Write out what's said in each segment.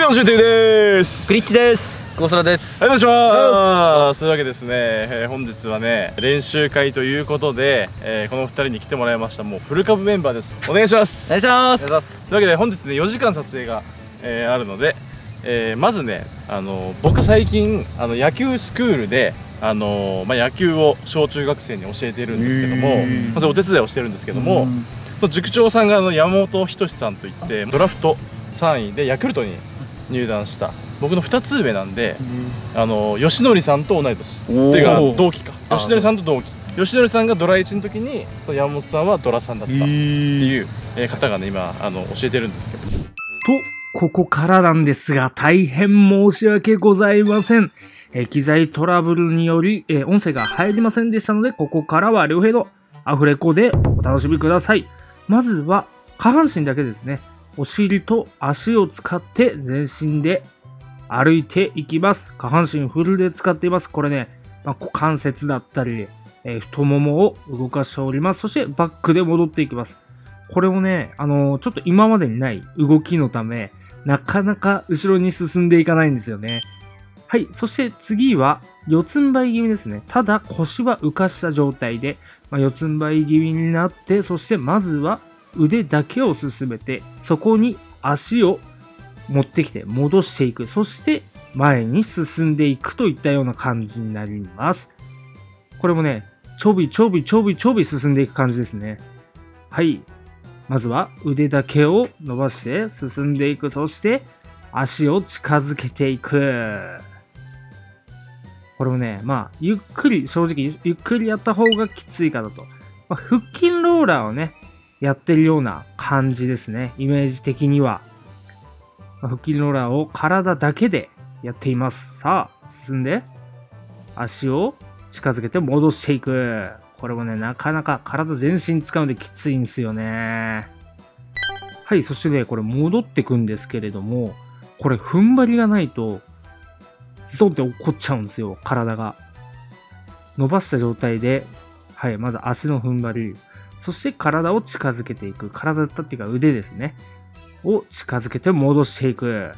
どうも、シューティーです。 クリッチです。 ゴースラです。 はい、お願いします。というわけですね、本日はね、練習会ということで、この2人に来てもらいました。もうフル株メンバーです。お願いします。 お願いします。 というわけで、本日ね、4時間撮影が、あるので、まずね、僕最近野球スクールで野球を小中学生に教えているんですけども、それお手伝いをしてるんですけども、その塾長さんが山本仁さんといって、ドラフト3位でヤクルトに入団した僕の2つ上なんで、吉典さんと同い年っていうか同期か。吉典さんと同期。吉典さんがドラ1の時に、その山本さんはドラ3だったっていう方がね、今教えてるんですけど。 と、ここからなんですが、大変申し訳ございません。機材トラブルにより、音声が入りませんでしたので、ここからは両平のアフレコでお楽しみください。まずは、下半身だけですね。お尻と足を使って全身で歩いていきます。下半身フルで使っています。これね、股関節だったり、太ももを動かしております。そしてバックで戻っていきます。これをね、ちょっと今までにない動きのため、なかなか後ろに進んでいかないんですよね。はい。そして次は、四つん這い気味ですね。ただ腰は浮かした状態で、四つん這い気味になって、そしてまずは腕だけを進めて、そこに足を持ってきて戻していく。そして前に進んでいくといったような感じになります。これもね、ちょびちょびちょびちょび進んでいく感じですね。はい。まずは腕だけを伸ばして進んでいく。そして足を近づけていく。これもね、ゆっくり、正直ゆっくりやった方がきついかなと。腹筋ローラーをね、やってるような感じですね。イメージ的には。腹筋ローラーを体だけでやっています。さあ、進んで、足を近づけて戻していく。これもね、なかなか体全身使うのできついんですよね。はい、そしてね、これ戻ってくんですけれども、これ踏ん張りがないと、ズドンって落っこっちゃうんですよ、体が。伸ばした状態で、はい、まず足の踏ん張り、そして体を近づけていく。体っていうか腕ですね。を近づけて戻していく。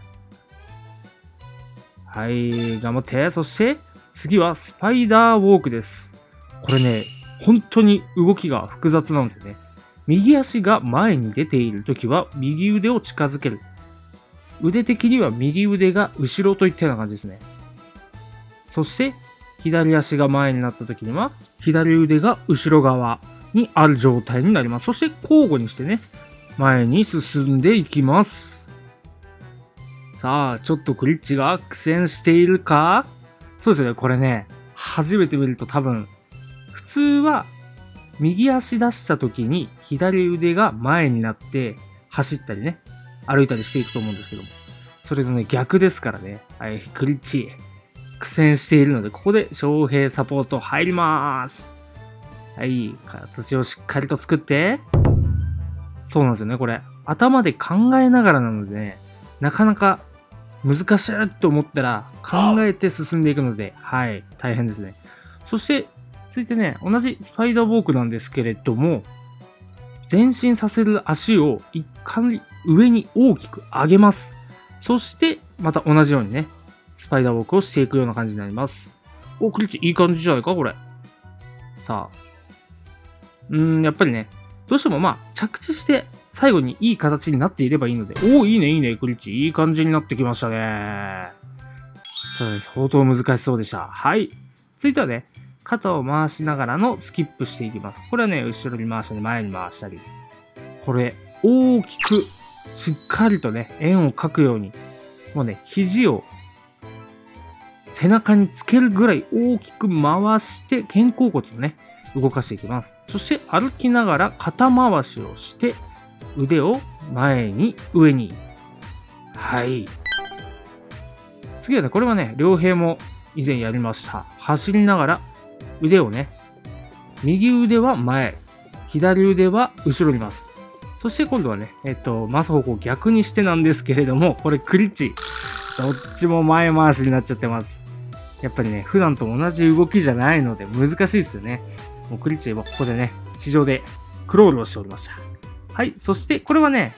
はい、頑張って。そして次はスパイダーウォークです。これね、本当に動きが複雑なんですよね。右足が前に出ているときは右腕を近づける。腕的には右腕が後ろといったような感じですね。そして左足が前になったときには左腕が後ろ側にある状態になります。そして交互にしてね、前に進んでいきます。さあ、ちょっとクリッチが苦戦しているか？そうですよね、これね、初めて見ると多分、普通は右足出した時に左腕が前になって走ったりね、歩いたりしていくと思うんですけども、それのね、逆ですからね、はい、クリッチ、苦戦しているので、ここで翔平サポート入ります。はい、形をしっかりと作って、そうなんですよね、これ。頭で考えながらなのでね、なかなか難しいと思ったら考えて進んでいくので、はい、大変ですね。そして、続いてね、同じスパイダーウォークなんですけれども、前進させる足を一回上に大きく上げます。そして、また同じようにね、スパイダーウォークをしていくような感じになります。お、クリッチいい感じじゃないか、これ。さあ。やっぱりね、どうしても着地して最後にいい形になっていればいいので、おー、いいね、いいね、クリッチ。いい感じになってきましたね。そうです。相当難しそうでした。はい。続いてはね、肩を回しながらのスキップしていきます。これはね、後ろに回したり、前に回したり。これ、大きく、しっかりとね、円を描くように、もうね、肘を背中につけるぐらい大きく回して、肩甲骨をね、動かしていきます。そして歩きながら肩回しをして、腕を前に上に。はい。次はね、これはね、両平も以前やりました。走りながら腕をね、右腕は前、左腕は後ろに回す。そして今度はね、回す方向を逆にしてなんですけれども、これクリッチ。どっちも前回しになっちゃってます。やっぱりね、普段と同じ動きじゃないので難しいですよね。もうクリッチはここでね、地上でクロールをしておりました。はい。そして、これはね、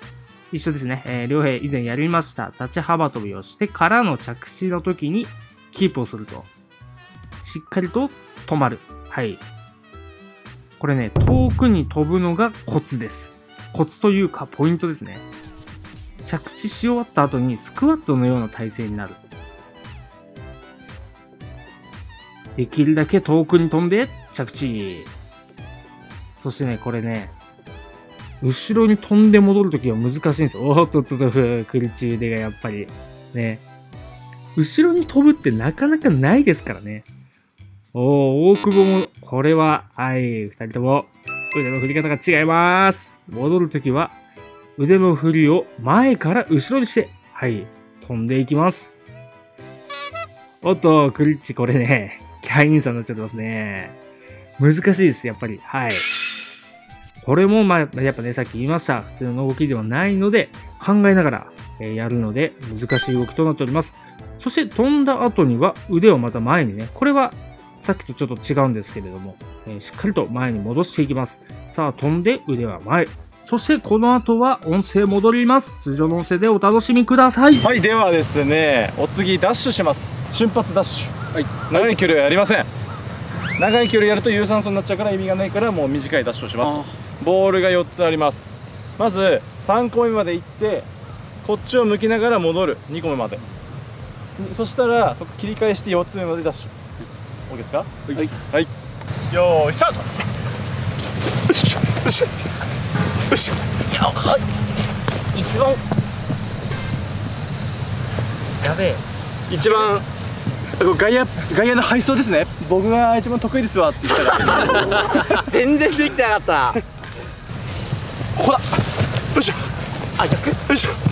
一緒ですね。両兵以前やりました。立ち幅跳びをしてからの着地の時にキープをすると、しっかりと止まる。はい。これね、遠くに飛ぶのがコツです。コツというかポイントですね。着地し終わった後にスクワットのような体勢になる。できるだけ遠くに飛んで着地。そしてね、これね、後ろに飛んで戻るときは難しいんですよ。おーっとっとっと、クリチ腕がやっぱり。ね。後ろに飛ぶってなかなかないですからね。大久保も、これは、はい、二人とも腕の振り方が違います。戻るときは、腕の振りを前から後ろにして、はい、飛んでいきます。おっと、クリッチ、これね、キャインさんになっちゃってますね。難しいです、やっぱり。はい。これも、やっぱね、さっき言いました。普通の動きではないので、考えながら、やるので、難しい動きとなっております。そして、飛んだ後には、腕をまた前にね、これは、さっきとちょっと違うんですけれども、しっかりと前に戻していきます。さあ、飛んで、腕は前。そして、この後は、音声戻ります。通常の音声でお楽しみください。 はい、ではですね、お次、ダッシュします。瞬発ダッシュ。はい。長い距離はやりません。長い距離やると有酸素になっちゃうから意味がないから、もう短いダッシュをします。ボールが4つあります。まず3個目まで行ってこっちを向きながら戻る。2個目まで。そしたらそこ切り返して4つ目までダッシュ。 OK ですか？はい、はい、よーいスタート。よっしゃよっしゃよっしゃ。はい、一番やべえ、一番外野の配送ですね。僕が一番得意ですわって言ったら全然できてなかった。 ここだ。よいしょ。 あ、逆。 よいしょ。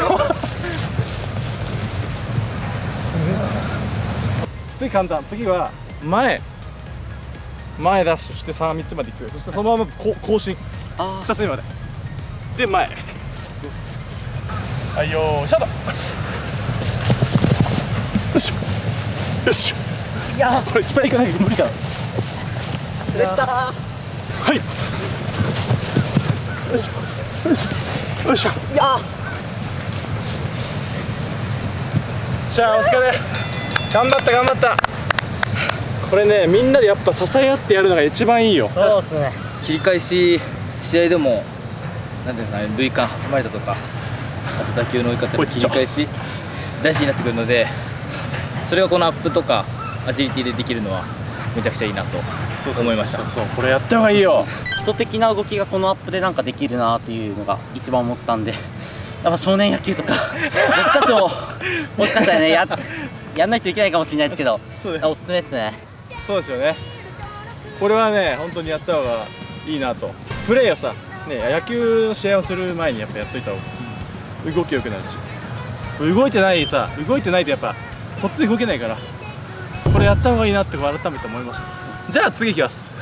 次簡単。次は前ダッシュして3つまで行く。そしてそのまま更新。2つ目までで前。はい、よーいスタート。よしよし。いやこれスパイクないと無理だ。 できた。 はい、よいしょよいしょよいしょ。 いやしゃあ、お疲れ。頑張った頑張った。これね、みんなでやっぱ支え合ってやるのが一番いいよ。 そうですね。切り返し、試合でもなんていうんですかね、塁間挟まれたとか、あと打球の追い方の切り返し大事になってくるので、それがこのアップとかアジリティでできるのはめちゃくちゃいいなと思いました。 そう、これやった方がいいよ。 基礎的な動きがこのアップでなんかできるなっていうのが一番思ったんで、やっぱ少年野球とか僕たちももしかしたらねやんないといけないかもしれないですけど、おすすめですね。 そうですよね。これはね、本当にやった方がいいなと。プレーをさ、ね、野球の試合をする前にやっぱやっといた方が動き良くなるし、動いてないとやっぱこっち動けないから、これやった方がいいなって改めて思いました。じゃあ次いきます。